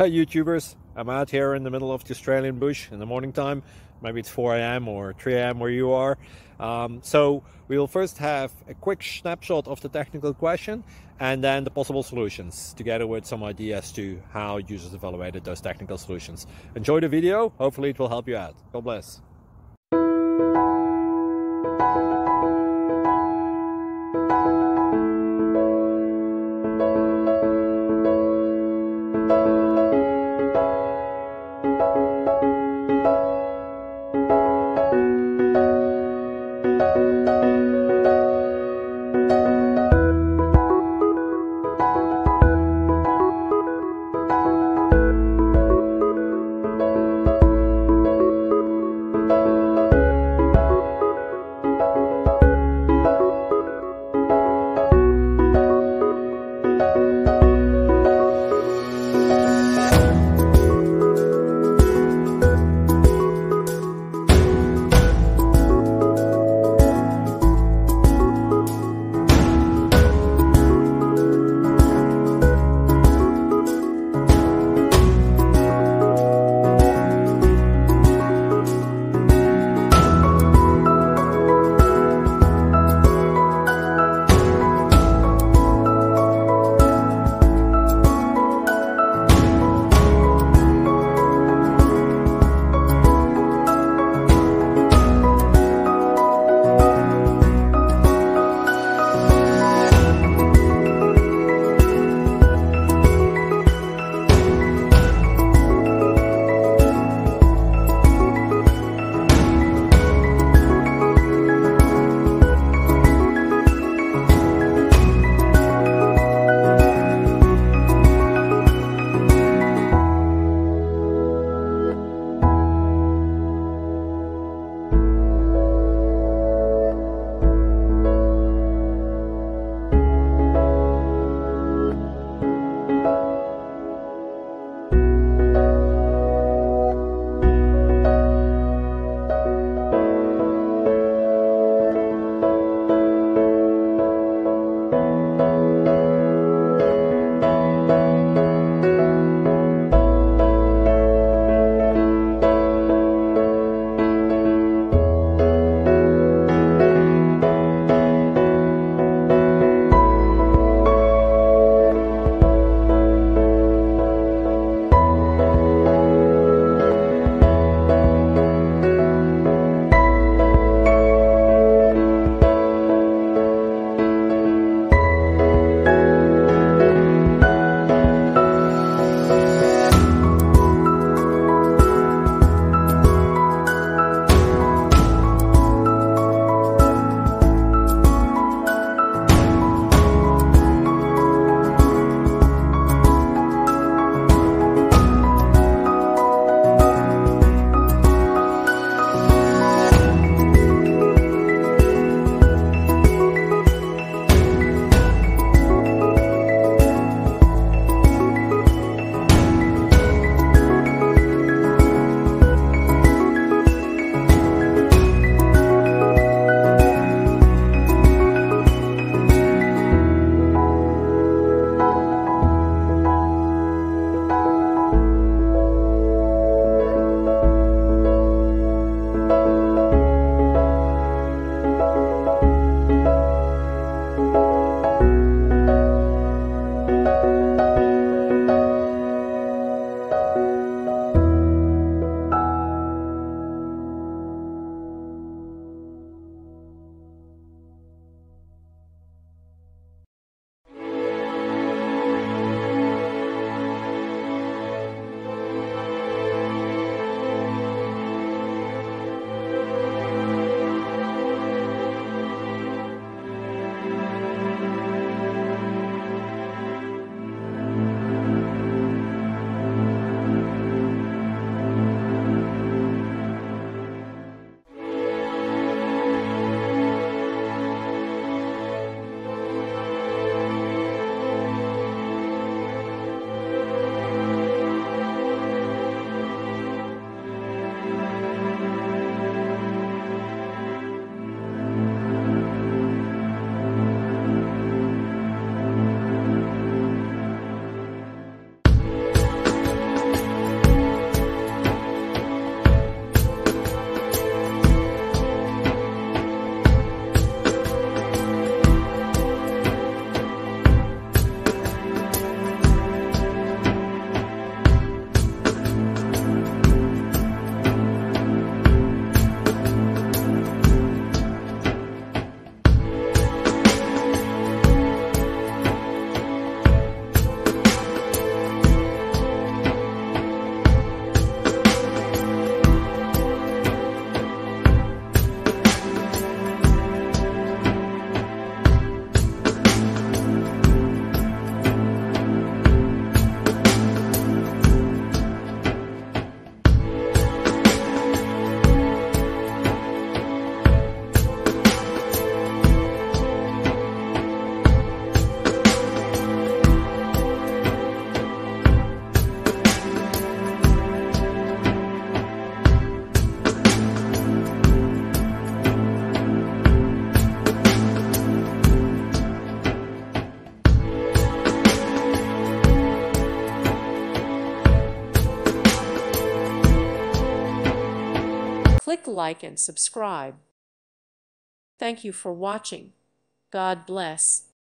YouTubers. I'm out here in the middle of the Australian bush in the morning time. Maybe it's 4 a.m. or 3 a.m. where you are. So we will first have a quick snapshot of the technical question and then the possible solutions, together with some ideas to how users evaluated those technical solutions. Enjoy the video. Hopefully it will help you out. God bless. Click like and subscribe. Thank you for watching. God bless.